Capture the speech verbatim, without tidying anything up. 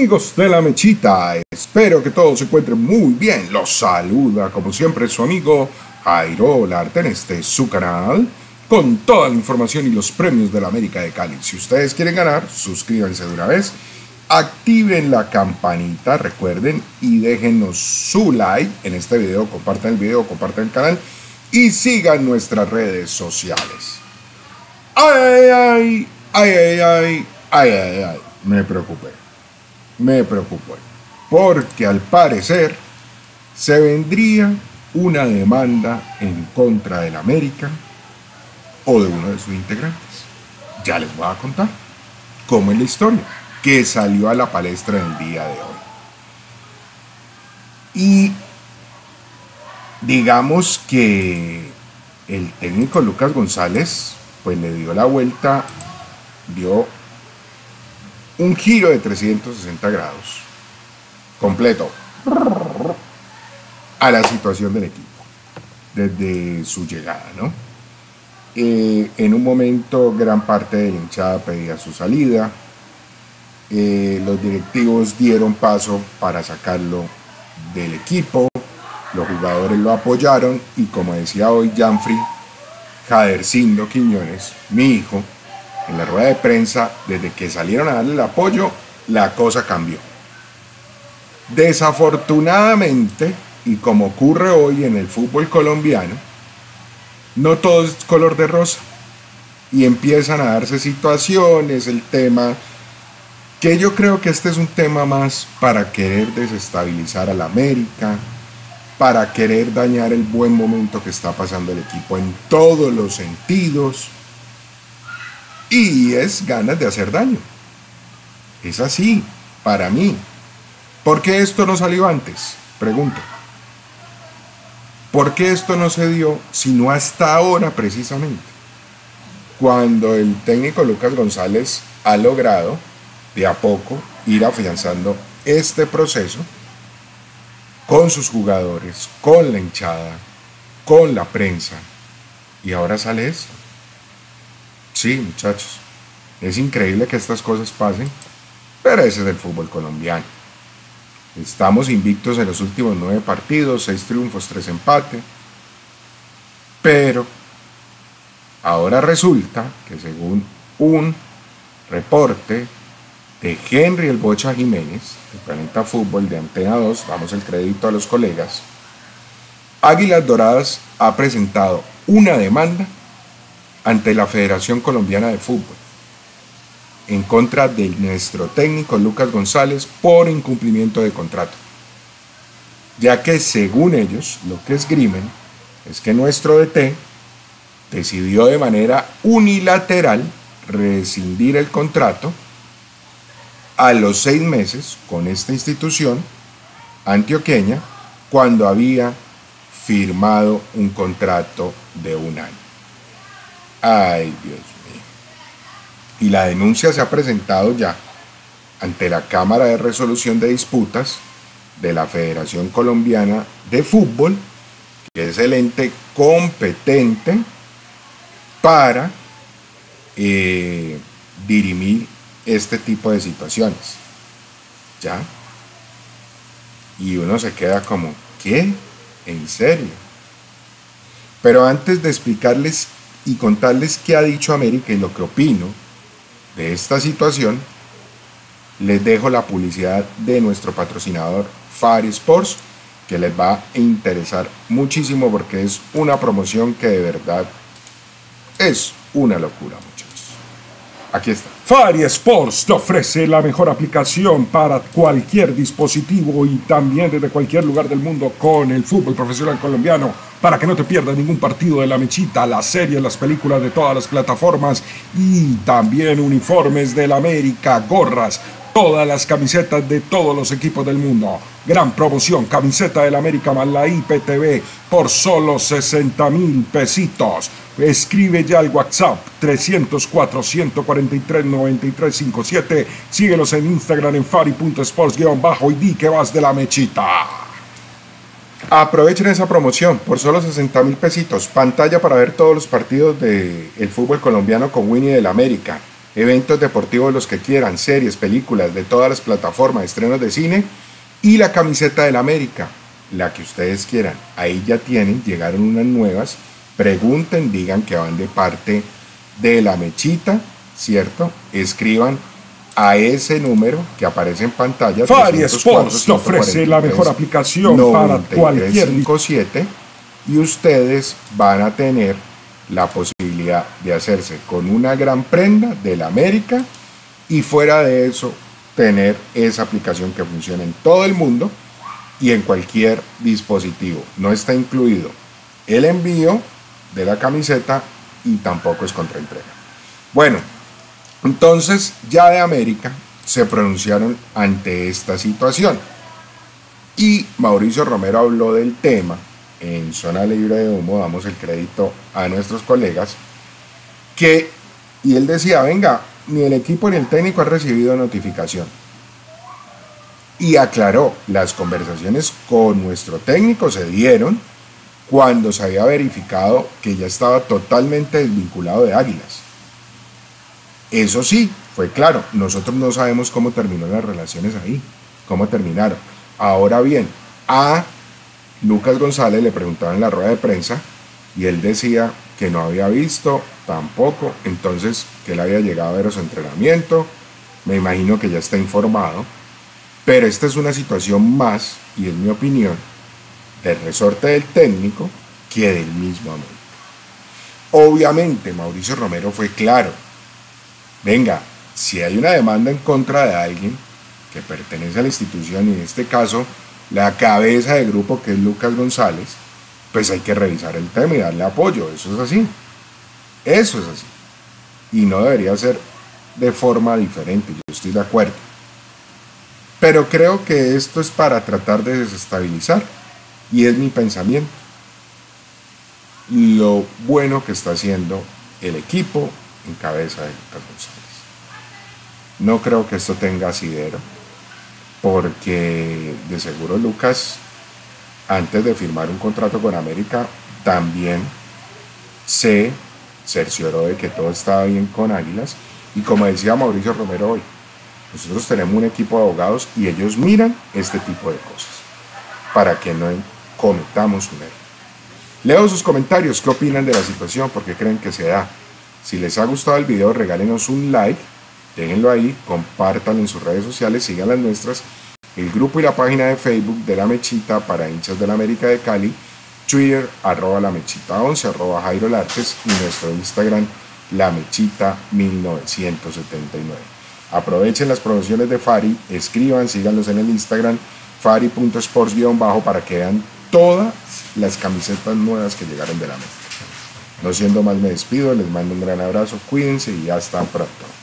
Amigos de La Mechita, espero que todos se encuentren muy bien. Los saluda como siempre su amigo Jairo Larte en este su canal con toda la información y los premios de la América de Cali. Si ustedes quieren ganar, suscríbanse de una vez, activen la campanita, recuerden, y déjenos su like en este video, compartan el video, compartan el canal y sigan nuestras redes sociales. Ay, ay, ay, ay, ay, ay, ay, ay, me preocupé. Me preocupó, porque al parecer se vendría una demanda en contra del América o de uno de sus integrantes. Ya les voy a contar cómo es la historia que salió a la palestra el día de hoy. Y digamos que el técnico Lucas González pues le dio la vuelta, dio un giro de trescientos sesenta grados completo a la situación del equipo desde su llegada, ¿no? Eh, en un momento gran parte de la hinchada pedía su salida, eh, los directivos dieron paso para sacarlo del equipo, los jugadores lo apoyaron y, como decía hoy Janfrey Jadercindo Quiñones, mi hijo, en la rueda de prensa, desde que salieron a darle el apoyo, la cosa cambió. Desafortunadamente, y como ocurre hoy en el fútbol colombiano, no todo es color de rosa. Y empiezan a darse situaciones, el tema, que yo creo que este es un tema más para querer desestabilizar a la América, para querer dañar el buen momento que está pasando el equipo en todos los sentidos. Y es ganas de hacer daño. Es así, para mí. ¿Por qué esto no salió antes? Pregunto. ¿Por qué esto no se dio sino hasta ahora precisamente? Cuando el técnico Lucas González ha logrado de a poco ir afianzando este proceso con sus jugadores, con la hinchada, con la prensa. Y ahora sale esto. Sí, muchachos, es increíble que estas cosas pasen, pero ese es el fútbol colombiano. Estamos invictos en los últimos nueve partidos, seis triunfos, tres empates, pero ahora resulta que según un reporte de Henry el Bocha Jiménez, de Planeta Fútbol, de Antena dos, damos el crédito a los colegas, Águilas Doradas ha presentado una demanda ante la Federación Colombiana de Fútbol en contra de nuestro técnico Lucas González por incumplimiento de contrato, ya que según ellos lo que esgrimen es que nuestro D T decidió de manera unilateral rescindir el contrato a los seis meses con esta institución antioqueña cuando había firmado un contrato de un año. Ay, Dios mío. Y la denuncia se ha presentado ya ante la Cámara de Resolución de Disputas de la Federación Colombiana de Fútbol, que es el ente competente para eh, dirimir este tipo de situaciones. ¿Ya? Y uno se queda como, ¿qué? ¿En serio? Pero antes de explicarles y contarles qué ha dicho América y lo que opino de esta situación, les dejo la publicidad de nuestro patrocinador Fari Sports, que les va a interesar muchísimo porque es una promoción que de verdad es una locura, muchachos. Aquí está. Fari Sports te ofrece la mejor aplicación para cualquier dispositivo y también desde cualquier lugar del mundo con el fútbol profesional colombiano, para que no te pierdas ningún partido de La Mechita, las series, las películas de todas las plataformas y también uniformes del América, gorras, todas las camisetas de todos los equipos del mundo. Gran promoción, camiseta del América más la I P T V por solo sesenta mil pesitos. Escribe ya al WhatsApp trescientos cuatro, ciento cuarenta y tres, noventa y tres cincuenta y siete. Síguelos en Instagram en fari punto sports guión bajo y di que vas de La Mechita. Aprovechen esa promoción por solo sesenta mil pesitos. Pantalla para ver todos los partidos del fútbol colombiano con Winnie del América. eventos deportivos los que quieran, series, películas de todas las plataformas, estrenos de cine y la camiseta del América, la que ustedes quieran. Ahí ya tienen, llegaron unas nuevas, pregunten, digan que van de parte de La Mechita, ¿cierto? Escriban a ese número que aparece en pantalla. Fari Sports te ofrece la mejor aplicación para cualquier cincuenta y siete y ustedes van a tener la posibilidad de hacerse con una gran prenda del América y fuera de eso tener esa aplicación que funciona en todo el mundo y en cualquier dispositivo. No está incluido el envío de la camiseta y tampoco es contraentrega. Bueno, entonces ya de América se pronunciaron ante esta situación y Mauricio Romero habló del tema en Zona Libre de Humo. Damos el crédito a nuestros colegas que, y él decía, venga, ni el equipo ni el técnico ha recibido notificación, y aclaró, las conversaciones con nuestro técnico se dieron cuando se había verificado que ya estaba totalmente desvinculado de Águilas. Eso sí, fue claro, nosotros no sabemos cómo terminó las relaciones ahí, cómo terminaron. Ahora bien, a Lucas González le preguntaban en la rueda de prensa y él decía que no había visto tampoco, entonces que él había llegado a ver su entrenamiento, me imagino que ya está informado, pero esta es una situación más, y es mi opinión, del resorte del técnico que del mismo América. Obviamente Mauricio Romero fue claro, venga, si hay una demanda en contra de alguien que pertenece a la institución, y en este caso la cabeza de grupo que es Lucas González, pues hay que revisar el tema y darle apoyo. Eso es así, eso es así, y no debería ser de forma diferente, yo estoy de acuerdo, pero creo que esto es para tratar de desestabilizar, y es mi pensamiento, lo bueno que está haciendo el equipo en cabeza de Lucas González. No creo que esto tenga asidero, porque de seguro Lucas, antes de firmar un contrato con América, también se cercioró de que todo estaba bien con Águilas, y como decía Mauricio Romero hoy, nosotros tenemos un equipo de abogados y ellos miran este tipo de cosas para que no cometamos un error. Leo sus comentarios, qué opinan de la situación, por qué creen que se da. Si les ha gustado el video, regálenos un like, déjenlo ahí, compártanlo en sus redes sociales, sigan las nuestras, el grupo y la página de Facebook de La Mechita para hinchas de la América de Cali, Twitter, arroba La Mechita once, arroba Jairo Lartes, y nuestro Instagram, La Mechita mil novecientos setenta y nueve. Aprovechen las promociones de Fari, escriban, síganlos en el Instagram, fari punto sports guión bajo, para que vean todas las camisetas nuevas que llegaron de la América. No siendo más, me despido, les mando un gran abrazo, cuídense y hasta pronto.